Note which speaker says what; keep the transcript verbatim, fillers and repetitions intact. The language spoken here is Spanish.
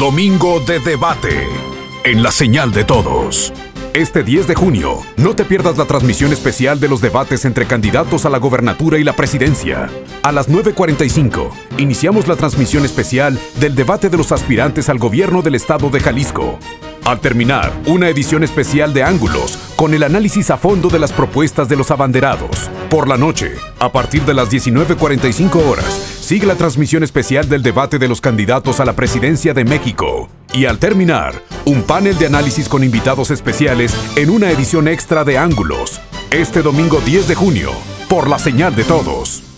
Speaker 1: Domingo de debate en la señal de todos. Este diez de junio, no te pierdas la transmisión especial de los debates entre candidatos a la gobernatura y la presidencia. A las nueve cuarenta y cinco, iniciamos la transmisión especial del debate de los aspirantes al gobierno del estado de Jalisco. Al terminar, una edición especial de Ángulos, con el análisis a fondo de las propuestas de los abanderados. Por la noche, a partir de las diecinueve cuarenta y cinco horas, sigue la transmisión especial del debate de los candidatos a la presidencia de México. Y al terminar, un panel de análisis con invitados especiales en una edición extra de Ángulos. Este domingo diez de junio, por la señal de todos.